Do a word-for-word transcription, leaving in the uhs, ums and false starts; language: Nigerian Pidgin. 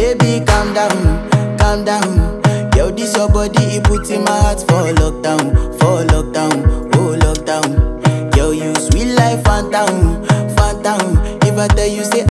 Baby, calm down, calm down. Yo, this your body, it puts in my heart for lockdown, for lockdown, oh lockdown. Yo, you sweet life, phantom, phantom. If I tell you say